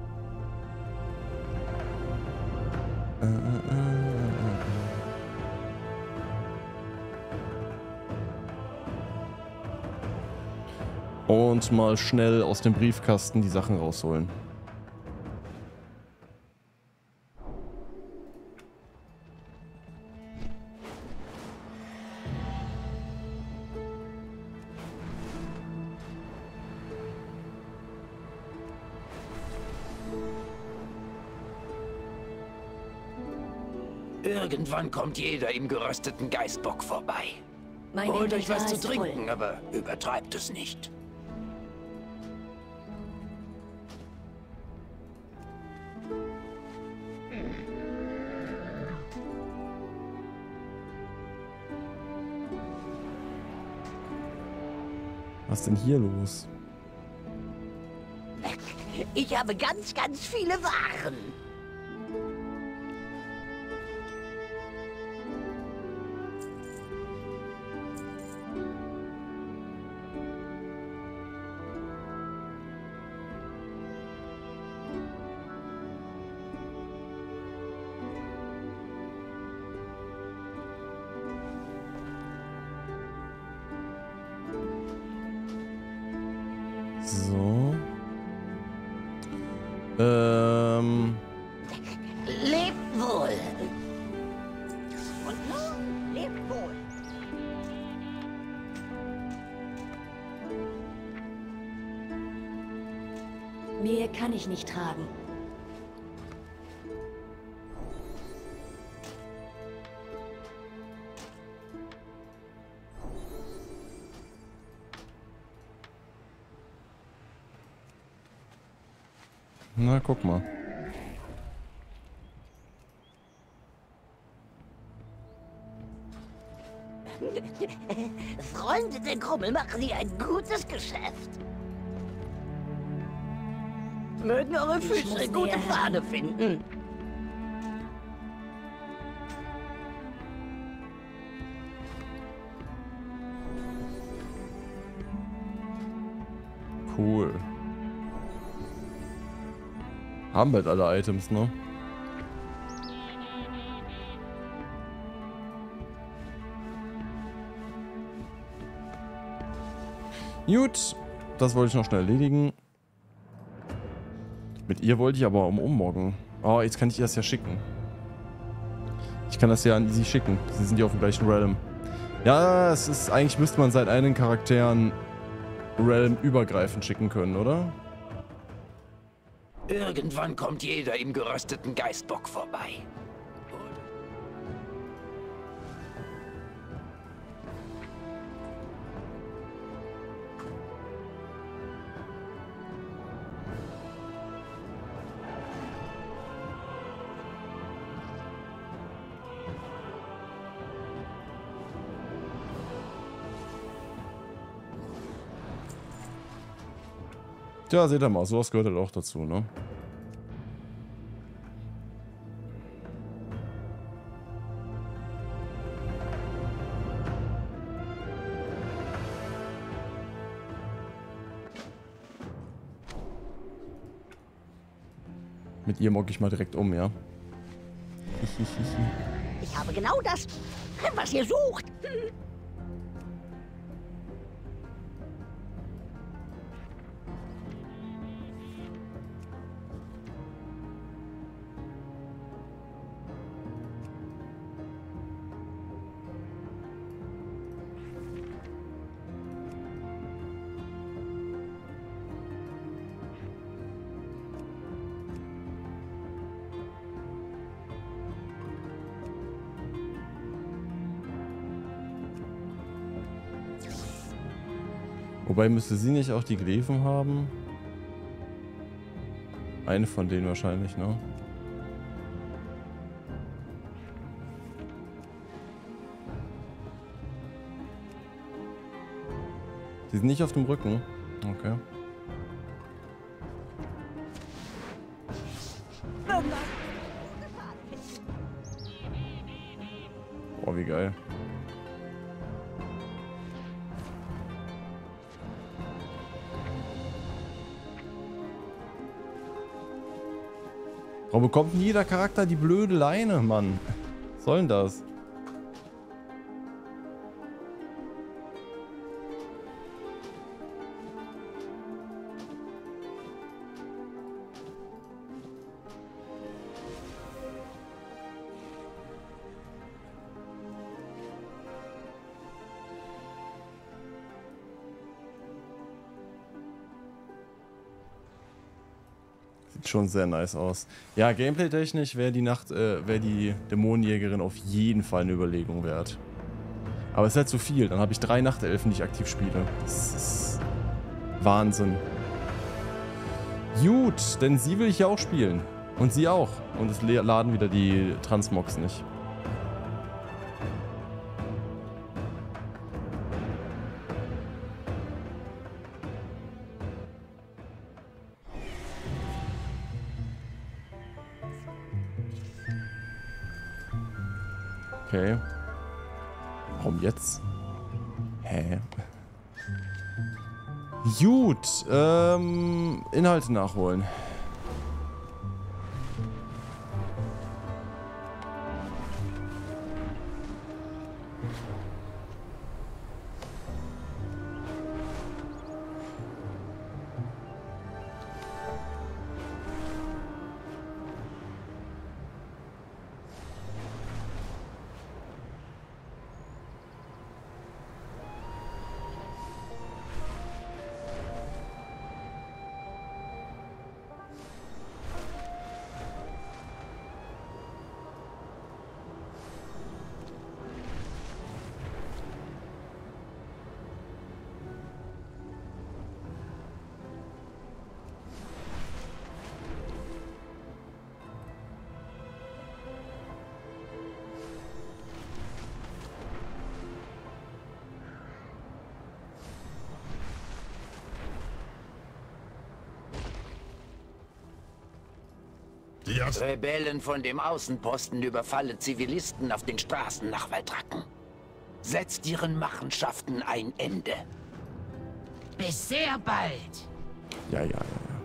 Äh, äh, äh. Und mal schnell aus dem Briefkasten die Sachen rausholen. Irgendwann kommt jeder im gerösteten Geistbock vorbei. Mein Holt euch Inventar was zu ist trinken, voll. aber übertreibt es nicht. Was ist denn hier los? Ich habe ganz, ganz viele Waren. So. Ähm. Lebt wohl. Und nun, lebt wohl. Mehr kann ich nicht tragen. Na, guck mal. Freunde der Krummel machen hier ein gutes Geschäft. Mögen eure Ich Füße muss gute näher Pfade finden. Cool. Haben bald alle Items, ne? Gut, das wollte ich noch schnell erledigen. Mit ihr wollte ich aber um ummoggen. Oh, jetzt kann ich ihr das ja schicken. Ich kann das ja an sie schicken. Sie sind ja auf dem gleichen Realm. Ja, es ist eigentlich müsste man seit einigen Charakteren Realm übergreifend schicken können, oder? Irgendwann kommt jeder im gerösteten Geistbock vorbei. Ja, seht ihr mal, sowas gehört halt auch dazu, ne? Mit ihr mocke ich mal direkt um, ja? Ich habe genau das, was ihr sucht. Wobei, müsste sie nicht auch die Gleven haben? Eine von denen wahrscheinlich, ne? Sie sind nicht auf dem Rücken. Okay. Boah, wie geil. Warum bekommt denn jeder Charakter die blöde Leine, Mann? Was soll denn das? Sieht schon sehr nice aus. Ja, gameplay-technisch wäre die Nacht, äh, wäre die Dämonenjägerin auf jeden Fall eine Überlegung wert. Aber es ist halt zu viel. Dann habe ich drei Nachtelfen, die ich aktiv spiele. Das ist Wahnsinn. Gut, denn sie will ich ja auch spielen. Und sie auch. Und es laden wieder die Transmogs nicht. Okay. Warum jetzt? Hä? Gut. Ähm, Inhalte nachholen. Rebellen von dem Außenposten überfallen Zivilisten auf den Straßen nach Waldracken. Setzt ihren Machenschaften ein Ende. Bis sehr bald. Ja, ja, ja.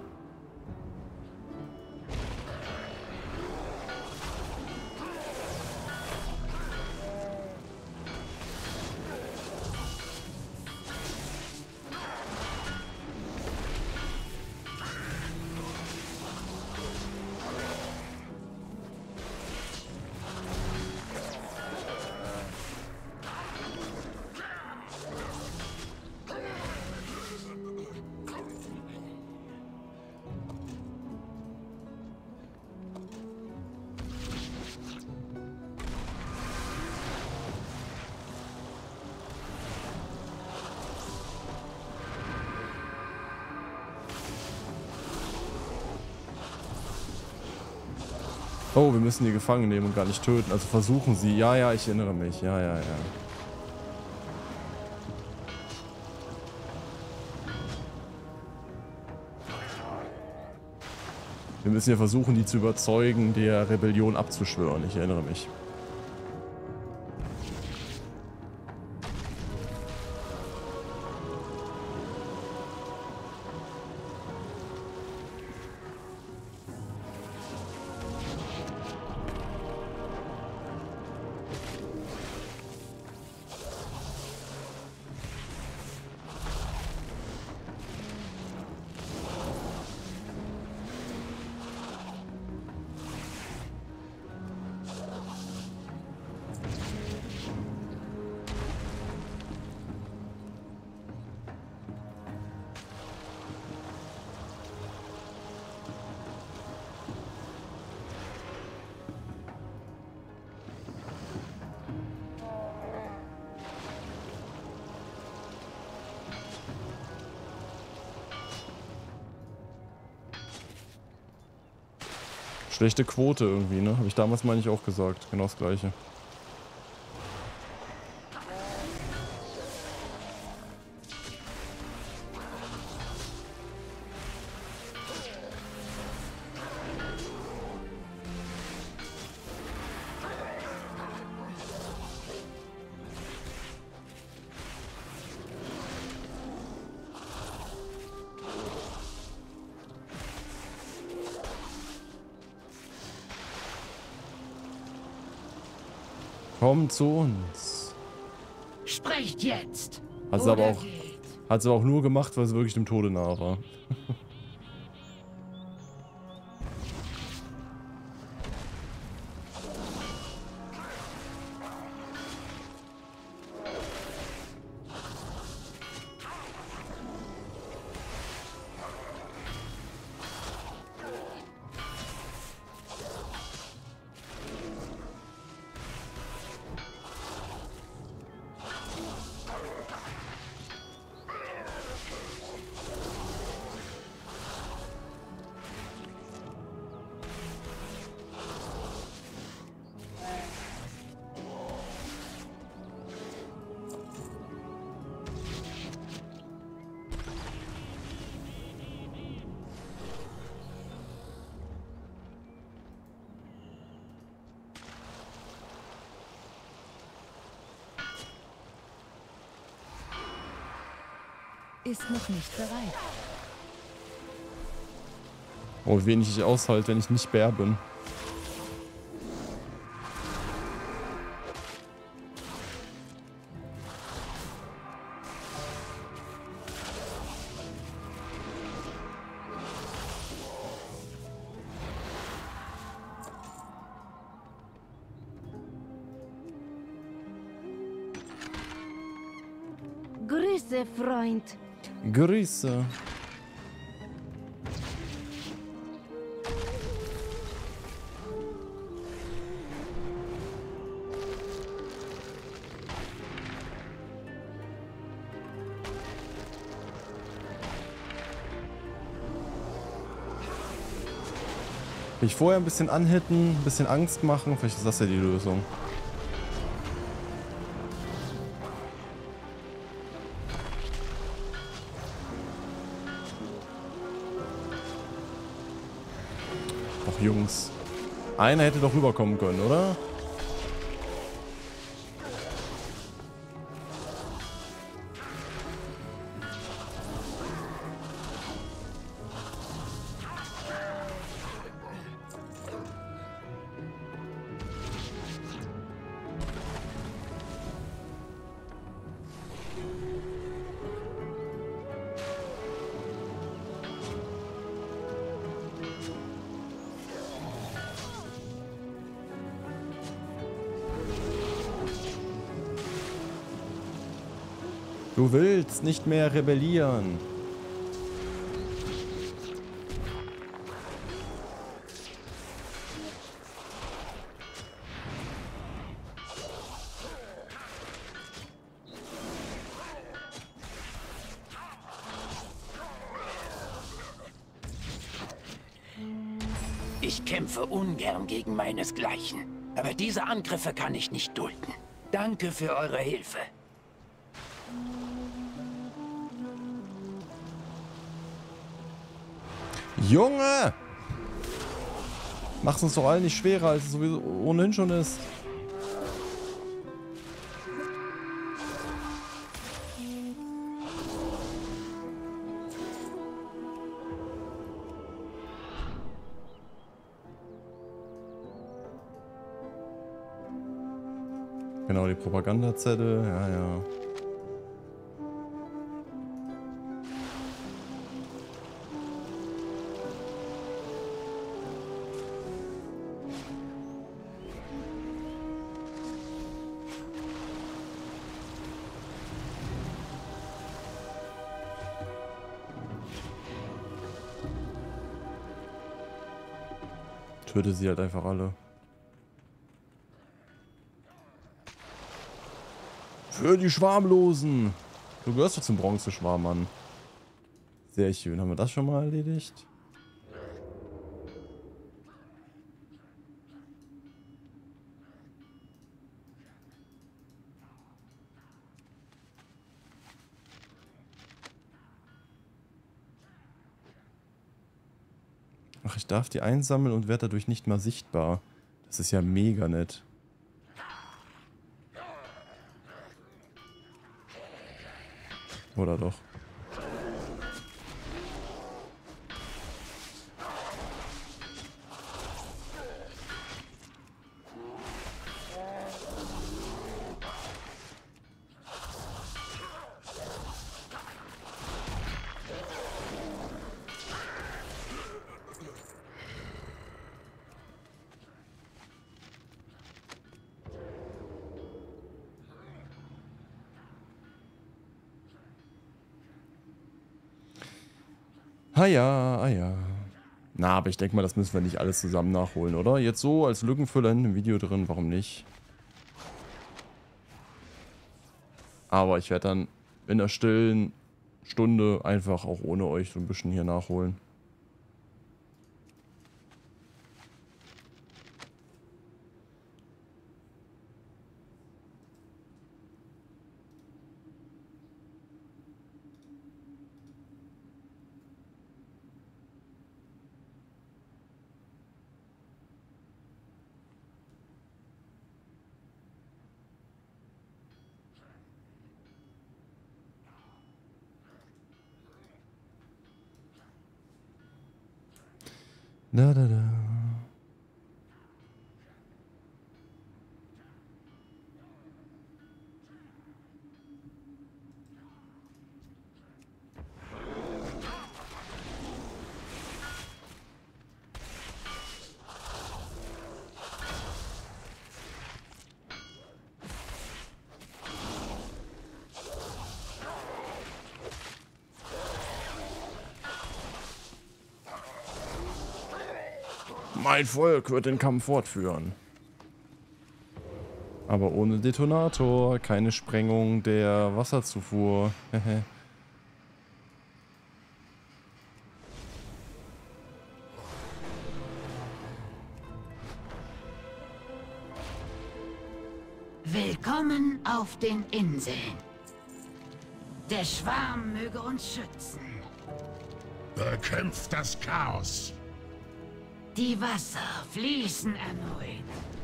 Oh, wir müssen die gefangen nehmen und gar nicht töten. Also versuchen sie. Ja, ja, ich erinnere mich. Ja, ja, ja. Wir müssen ja versuchen, die zu überzeugen, der Rebellion abzuschwören. Ich erinnere mich. Schlechte Quote irgendwie, ne? Habe ich damals mal nicht auch gesagt. Genau das Gleiche. Komm zu uns. Sprecht jetzt. Hat sie aber auch, hat sie aber auch nur gemacht, weil sie wirklich dem Tode nahe war. Ist noch nicht bereit. Oh, wie wenig ich aushalte, wenn ich nicht Bär bin. Grüße, Freund. Grüße. Mich vorher ein bisschen anhitten, ein bisschen Angst machen, vielleicht ist das ja die Lösung. Doch Jungs, einer hätte doch rüberkommen können, oder? Du willst nicht mehr rebellieren. Ich kämpfe ungern gegen meinesgleichen, aber diese Angriffe kann ich nicht dulden. Danke für eure Hilfe. Junge! Mach's uns doch allen nicht schwerer, als es sowieso ohnehin schon ist. Genau, die Propagandazettel, ja, ja. Töte sie halt einfach alle. Für die Schwarmlosen! Du gehörst doch zum Bronzeschwarm, Mann. Sehr schön. Haben wir das schon mal erledigt? Ach, ich darf die einsammeln und werde dadurch nicht mal sichtbar. Das ist ja mega nett. Oder doch? Ah ja, ah ja. Na, aber ich denke mal, das müssen wir nicht alles zusammen nachholen, oder? Jetzt so als Lückenfüller in dem Video drin, warum nicht? Aber ich werde dann in der stillen Stunde einfach auch ohne euch so ein bisschen hier nachholen. Da, da, da. Mein Volk wird den Kampf fortführen. Aber ohne Detonator, keine Sprengung der Wasserzufuhr. Willkommen auf den Inseln. Der Schwarm möge uns schützen. Bekämpft das Chaos. Die Wasser fließen erneut.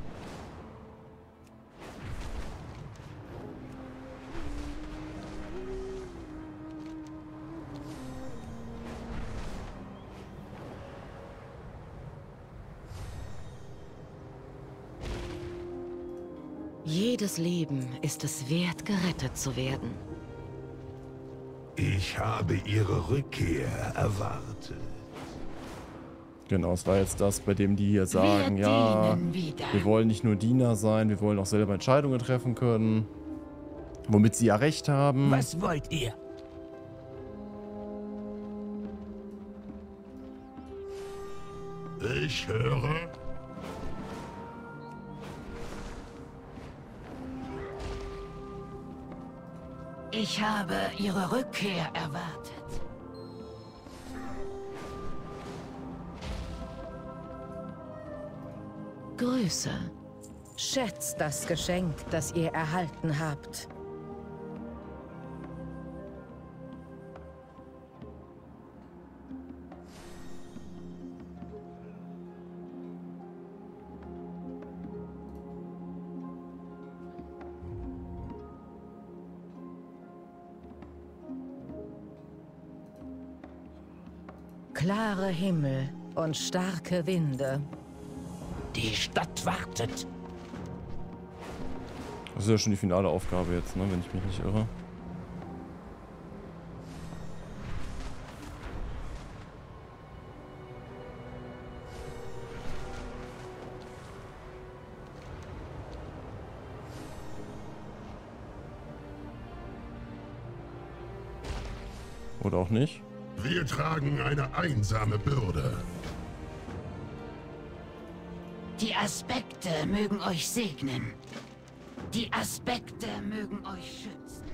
Jedes Leben ist es wert, gerettet zu werden. Ich habe ihre Rückkehr erwartet. Genau, es war jetzt das, bei dem die hier sagen, ja, wir wollen nicht nur Diener sein, wir wollen auch selber Entscheidungen treffen können. Womit sie ja recht haben. Was wollt ihr? Ich höre. Ich habe ihre Rückkehr erwartet. Grüße. Schätzt das Geschenk, das ihr erhalten habt. Klare Himmel und starke Winde. Die Stadt wartet. Das ist ja schon die finale Aufgabe jetzt, ne, wenn ich mich nicht irre. Oder auch nicht. Wir tragen eine einsame Bürde. Die Aspekte mögen euch segnen. Die Aspekte mögen euch schützen.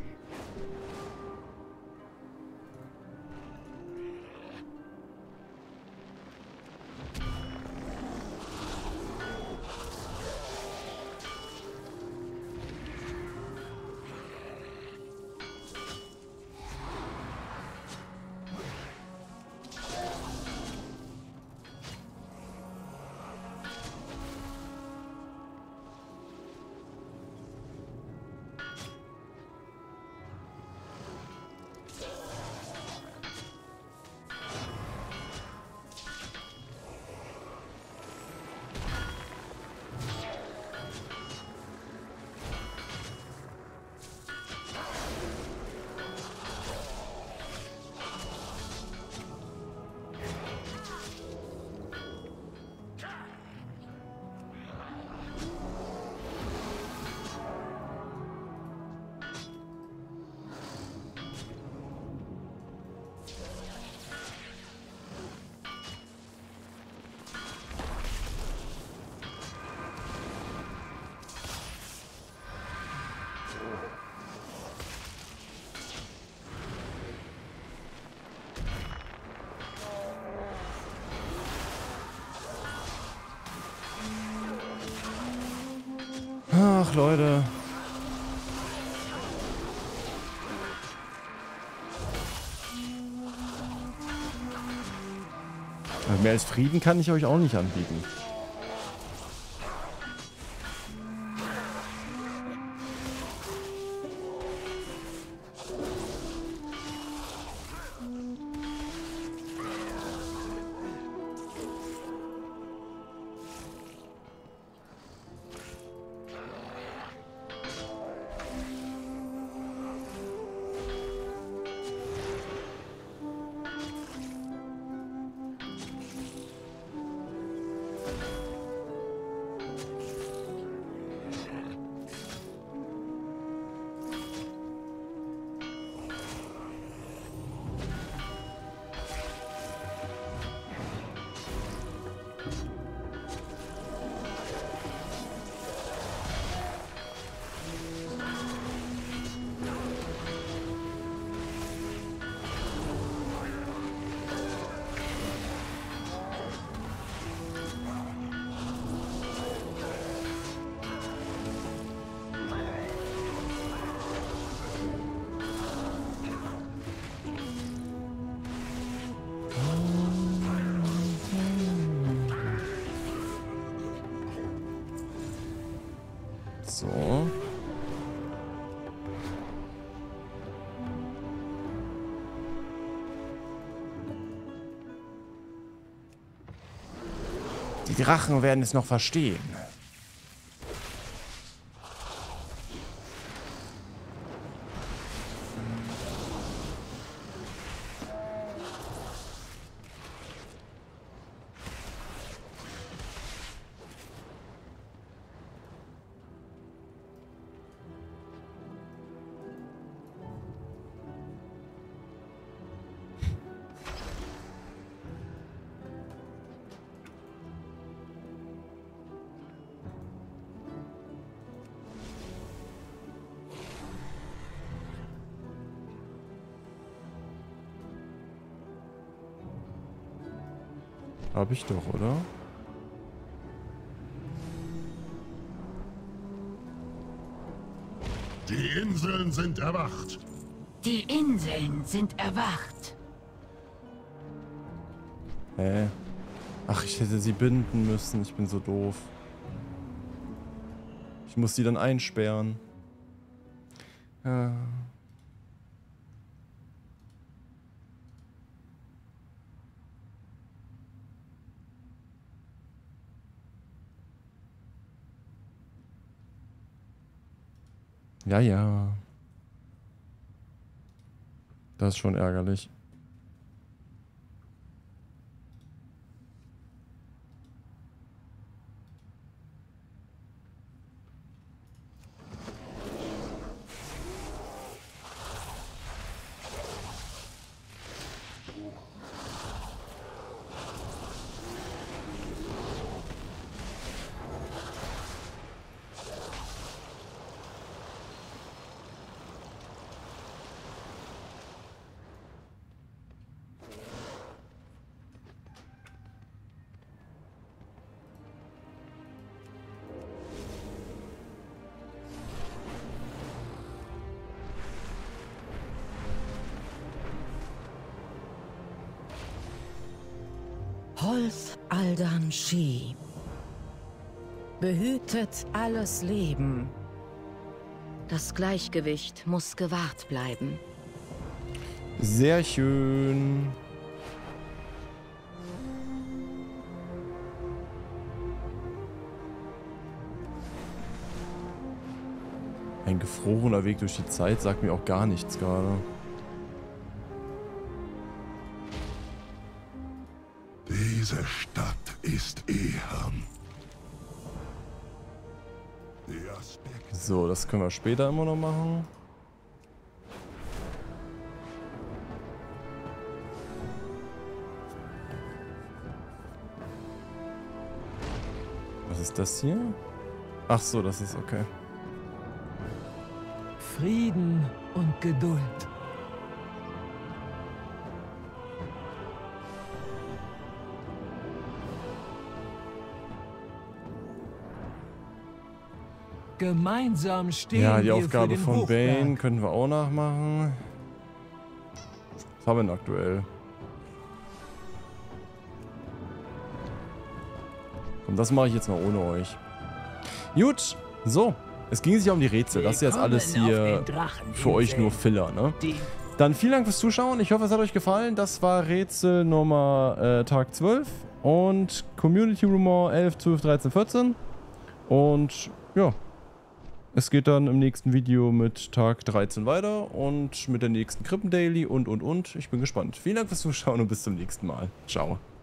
Ach, Leute. Mehr als Frieden kann ich euch auch nicht anbieten. So. Die Drachen werden es noch verstehen. Hab ich doch, oder? Die Inseln sind erwacht. Die Inseln sind erwacht. Hä? Ach, ich hätte sie binden müssen. Ich bin so doof. Ich muss sie dann einsperren. Ja. Ja, ja. Das ist schon ärgerlich. Holth Aldan Shi behütet alles Leben. Das Gleichgewicht muss gewahrt bleiben. Sehr schön. Ein gefrorener Weg durch die Zeit sagt mir auch gar nichts gerade. Diese Stadt ist Ehern. So, das können wir später immer noch machen. Was ist das hier? Ach so, das ist okay. Frieden und Geduld. Gemeinsam stehen Ja, die wir Aufgabe für den von Hochberg. Bane können wir auch nachmachen. Was haben wir denn aktuell? Komm, das mache ich jetzt mal ohne euch. Gut, so. Es ging sich ja um die Rätsel. Das ist jetzt alles hier für euch nur Filler, ne? Dann vielen Dank fürs Zuschauen. Ich hoffe, es hat euch gefallen. Das war Rätsel Nummer äh, Tag zwölf und Community Rumor elf, zwölf, dreizehn, vierzehn. Und ja, es geht dann im nächsten Video mit Tag dreizehn weiter und mit der nächsten Krippen Daily und und und. Ich bin gespannt. Vielen Dank fürs Zuschauen und bis zum nächsten Mal. Ciao.